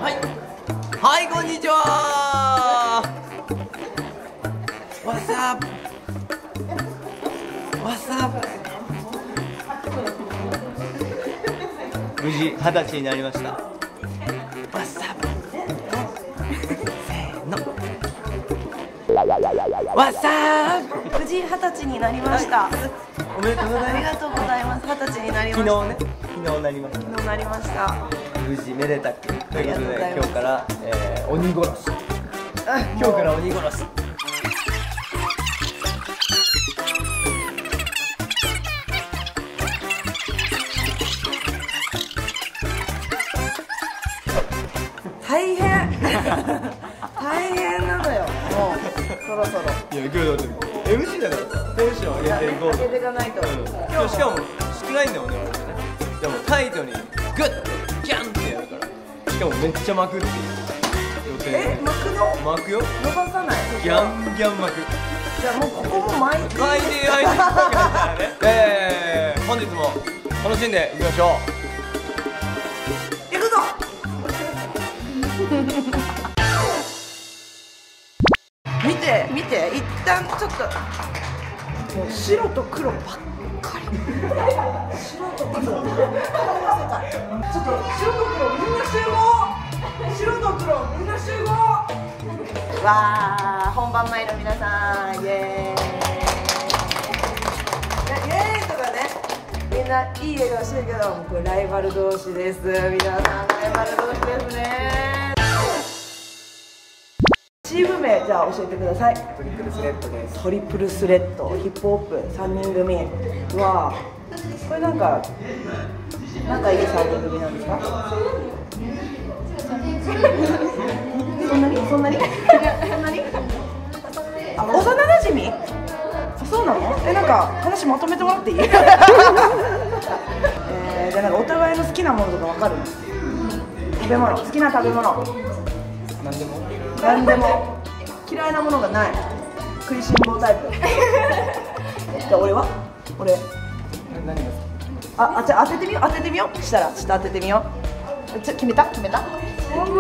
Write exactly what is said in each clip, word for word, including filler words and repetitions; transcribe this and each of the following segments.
はいはい、こんにちは。わさわさ無事二十歳になりました。わさせーの。わさ無事二十歳になりました。 おめでとうございます。 ありがとうございます。二十歳になりました。 昨日ね、昨日なりました。 昨日なりました。 無事めでたくということで、今日から、えー、鬼殺し。今日から鬼殺し。 大変大変なのよ、もうそろそろ。 いや、今日だって エムシー だからさ、テンション上げていこうと。 上げていかないと。 うん、今日しかも少ないんだよね、俺ね。でもタイトにグッギャンってやるから。しかもめっちゃ巻くっていう予定。 え、巻くの？ 巻くよ。 伸ばさない。 ギャンギャン巻く。 じゃあもうここも巻いて。 巻いて巻いていくからね。えー、本日も楽しんでいきましょう。 行くぞ。見て見て、一旦ちょっともう白と黒ばっかり。白と黒ちょっと白と黒みんな集合。白と黒みんな集合。わー、本番前の皆さん、イエーイイエーイとかね、みんないい笑顔してるけど、これライバル同士です。皆さんライバル同士ですね。チーム名じゃあ教えてください。 トリプルスレッドです。 トリプルスレッド、ヒップホップさんにん組はこれなんか仲いいさんにん組なんですか？そんなにそんなにそんなにあ、幼馴染？そうなの？え、なんか話まとめてもらっていい？えー、じゃあなんかお互いの好きなものとかわかる？食べ物、好きな食べ物。 何でも何でも。嫌いなものがない。食いしん坊タイプ。じゃあ俺は？俺。 何が好き？ あ、あ、じゃあ当ててみよう、当ててみよう。したら、ちょっと当ててみよう。ちょ、決めた？決めた？決まん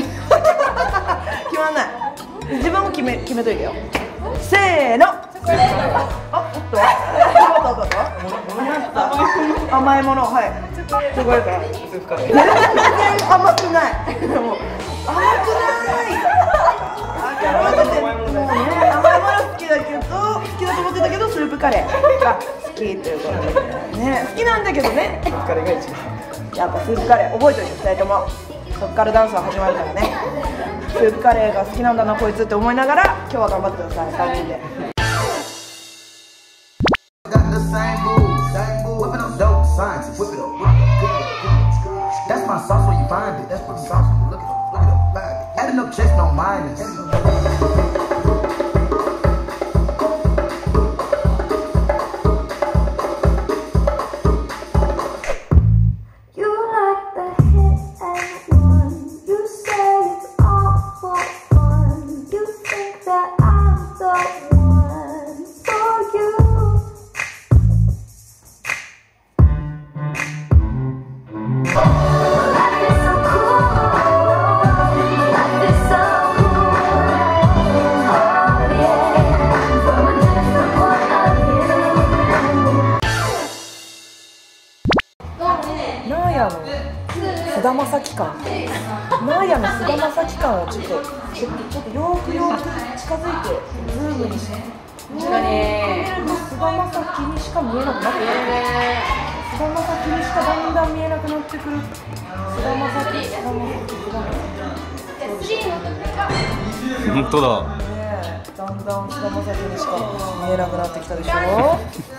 ない。自分も決め、決めといてよ。せーの。あ、おっと。おっとおっと。甘いもの、はい。チョコレート。全然甘くない。もう甘くない。甘いもの好きだけど、好きだと思ってたけど、スープカレーが好きということでね、好きなんだけどね。スープカレーが一番。やっぱスープカレー覚えておいて、ふたりとも。そっからダンスは始まるからね。スープカレーが好きなんだなこいつって思いながら、今日は頑張ってください、さんにんで。 Adding up checks, no minus. You like the hit and run. You say it's all for fun. You think that I'm the one for you. Life is so cool. Life is so ナーヤの菅田将暉感、ナーヤの菅田将暉感をちょっとちょっとちょっとよーくよーく近づいてズームにして、菅田将暉にしか見えなくなってくる。菅田将暉にしかだんだん見えなくなってくる。菅田将暉、菅田将暉、菅田将暉。 本当だ。 ねえ、だんだん菅田将暉にしか見えなくなってきたでしょ。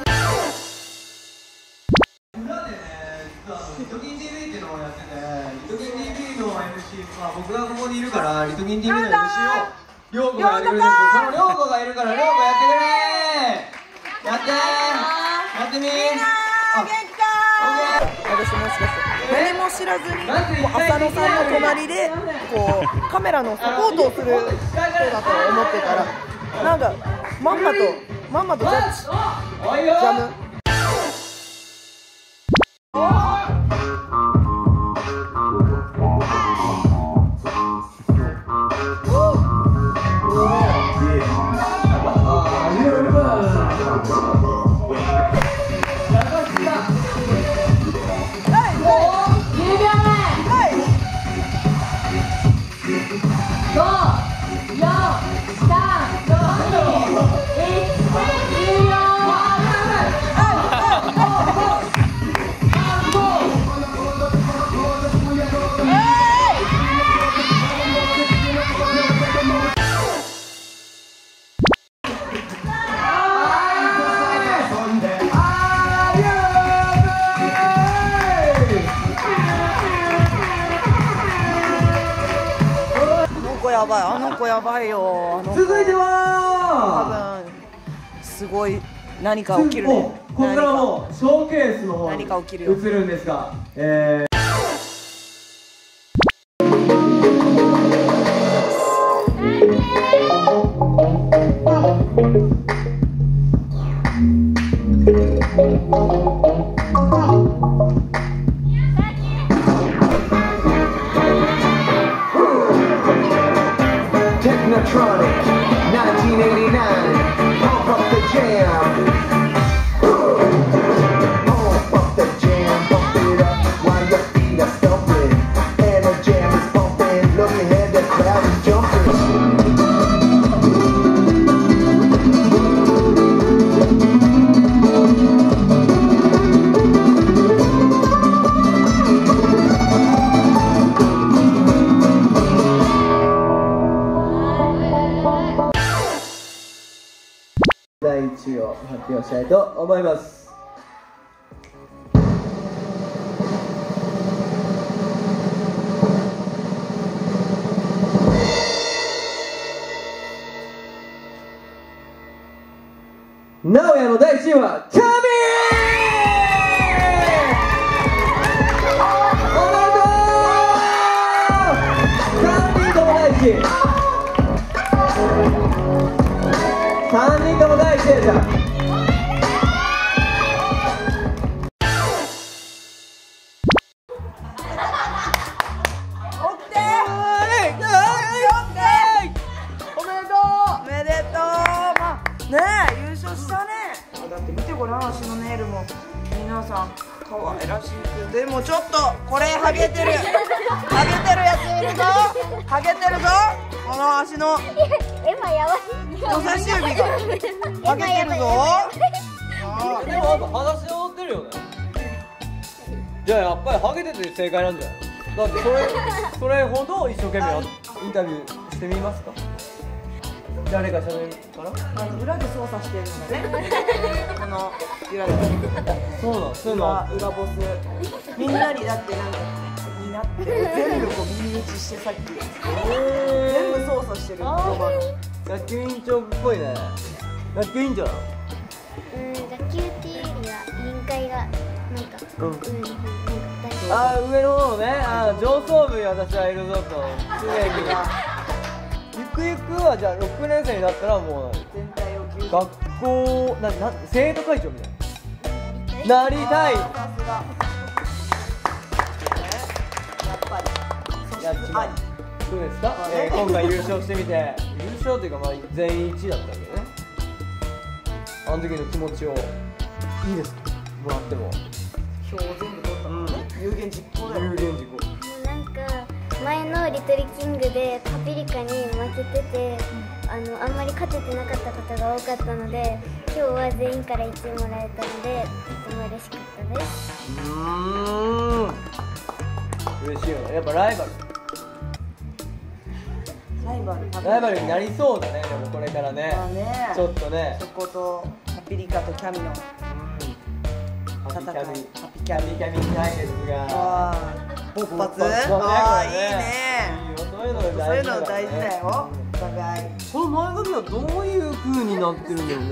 リトキン ティーブイ っていうのをやってて、リトキン ティーブイ の エムシー、まあ僕がここにいるからリトキン ティーブイ の エムシー を涼子がやってくれるんですけど、その涼子がいるから涼子やってくれー。やってー、やってみー。あ、 私もしかして何も知らずに、もう浅野さんの隣でこうカメラのサポートをする人だと思ってたら、なんかまんまとまんまとジャッジジャム。 やばい、あの子やばいよ。あの子続いて多は分すごい何か起きるね。 ここからもうショーケースの方に何か起きるよ移るんですが、えー Technotronic, nineteen eighty-nine, pump up the jam. Pump up the jam, pump it up while your feet are stumping. And the jam is pumping, look ahead, the crowd is jumping. だいいちいを発表したいと思います。名古屋のだいいちいはキャミー。おめでとう。さんにんともだいいちい。さんにんともだいいちいじゃん。 オッケー。おめでとう。おめでとう。まあねえ、優勝したね。だって見てごらん、足のネイルも皆さん可愛らしく。でもちょっとこれハゲてる。ハゲてるやついるぞ。ハゲてるぞ。この足のエマやばい。 人差し指がハゲてるぞ。 でもなんか話し合ってるよね。じゃあやっぱりハゲてて正解なんじゃない？だってそれそれほど一生懸命インタビューしてみますか？誰が喋るかな？ あの裏で操作してるんだね。この裏でそうなん、そういうの裏裏ボス。みんなにだってなんかになって全部こう耳打ちしてさっき全部操作してる。ロバの野球委員長っぽいね。野球委員長なの？ うん、野球っていうよりは委員会がなんかうん上の方なんか大事。 あー、上の方のね、あー、上層部に私はいるぞと常にゆくゆくはじゃあろくねん生になったらもう全体を吸収。 学校なな生徒会長みたいななりたい。 さすが。やっぱりやっちまう。どうですか、えー、今回優勝してみて優勝というかまあ全員いちいだったわけどね。あの時の気持ちをいいですかもらっても。 票を全部取ったのね。有言実行だよ。 有言実行。 なんか前のリトルキングでパプリカに負けてて、あのあんまり勝ててなかったことが多かったので、今日は全員からいちいもらえたのでとても嬉しかったです。 うーん、嬉しいよね。やっぱライバルライバル。 ライバルになりそうだね。でもこれからね、 まあね。 ちょっとねそことパピリカとキャミのハピキャミハピキャミキャミ対決があー勃発。 勃発だねああ、いいこれねね。 いいよ、そういうのそういうの大事だからね。 大事だよ。お互い。 この前髪はどういう風になってるんだろうね。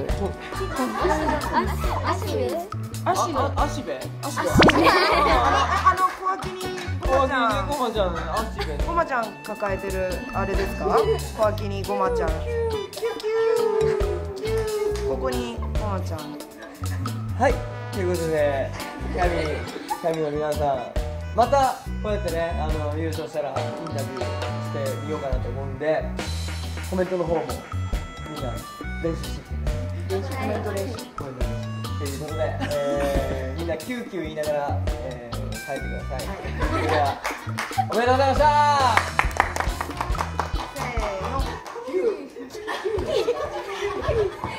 足部ああ足部足部あの小脇に小ごまちゃん。 ごまちゃん足部ごまちゃん抱えてるあれですか？小脇にごまちゃん。キュキュー。ここにごまちゃん。 はい、ということでキャミキャミの皆さん、またこうやってね、あの優勝したらインタビューしてみようかなと思うんで、コメントの方もみんな練習してきてね。 練習コメント練習。 コメント練習ということで、えー、みんなキューキュー言いながら、えー、書いてください。それではおめでとうございました。 せーの。